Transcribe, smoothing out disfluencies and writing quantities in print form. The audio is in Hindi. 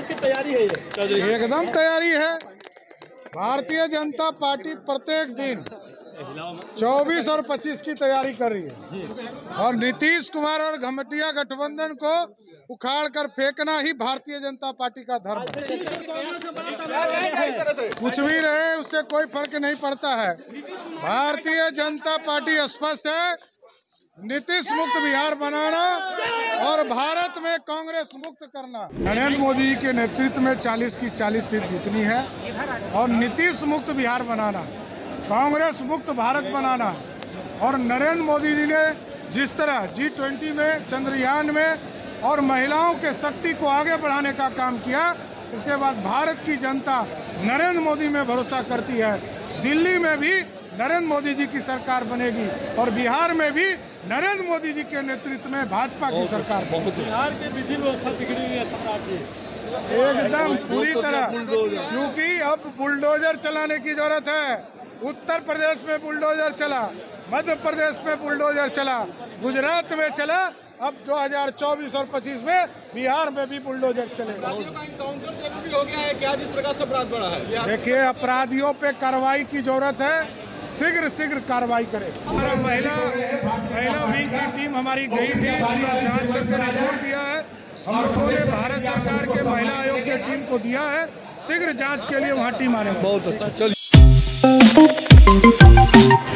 26 की तैयारी है ये? एकदम तैयारी है। भारतीय जनता पार्टी प्रत्येक दिन 24 और 25 की तैयारी कर रही है और नीतीश कुमार और घमटिया गठबंधन को उखाड़ कर फेंकना ही भारतीय जनता पार्टी का धर्म है। कुछ भी रहे उससे कोई फर्क नहीं पड़ता है। भारतीय जनता पार्टी स्पष्ट है, नीतीश मुक्त बिहार बनाना और भारत में कांग्रेस मुक्त करना। नरेंद्र मोदी जी के नेतृत्व में 40 की 40 सीट जीतनी है और नीतीश मुक्त बिहार बनाना, कांग्रेस मुक्त भारत बनाना। और नरेंद्र मोदी जी ने जिस तरह G20 में, चंद्रयान में और महिलाओं के शक्ति को आगे बढ़ाने का काम किया, इसके बाद भारत की जनता नरेंद्र मोदी में भरोसा करती है। दिल्ली में भी नरेंद्र मोदी जी की सरकार बनेगी और बिहार में भी नरेंद्र मोदी जी के नेतृत्व में भाजपा की सरकार बनेगी। बिहार की विधि व्यवस्था बिगड़ी हुई है सम्राट जी, एकदम पूरी तरह, क्योंकि अब बुलडोजर चलाने की जरूरत है। उत्तर प्रदेश में बुलडोजर चला, मध्य प्रदेश में बुलडोजर चला, गुजरात में चला, अब 2024 और 25 में बिहार में भी बुलडोजर चलेगा। अपराधियों का इनकाउंटर जरूरी हो गया है क्या, जिस प्रकार से अपराध बढ़ा है? देखिए, अपराधियों पे कार्रवाई की जरूरत है, शीघ्र कार्रवाई करें। हमारा महिला विंग की टीम हमारी गई थी, पूरा जांच करके रिपोर्ट दिया है। हम लोगों ने भारत सरकार के महिला आयोग के टीम को दिया है, शीघ्र जांच के लिए वहाँ टीम आने वाली है। बहुत अच्छा, चलिए।